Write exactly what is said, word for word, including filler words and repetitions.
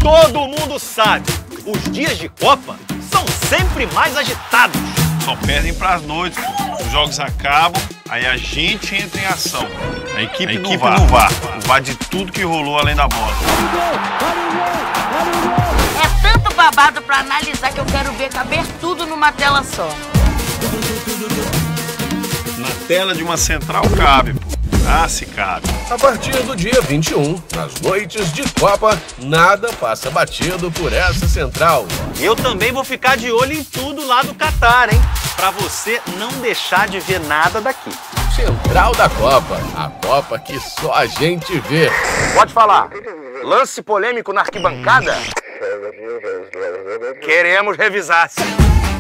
Todo mundo sabe, os dias de Copa são sempre mais agitados. Só perdem pras noites, os jogos acabam, aí a gente entra em ação. A equipe, a equipe do V A R, o V A R de tudo que rolou além da bola. É tanto babado pra analisar que eu quero ver caber tudo numa tela só. Na tela de uma central cabe, pô. Ah, se cabe. A partir do dia vinte e um, nas noites de Copa, nada passa batido por essa central. Eu também vou ficar de olho em tudo lá do Catar, hein? Pra você não deixar de ver nada daqui. Central da Copa, a Copa que só a gente vê. Pode falar. Lance polêmico na arquibancada? Queremos revisar, sim.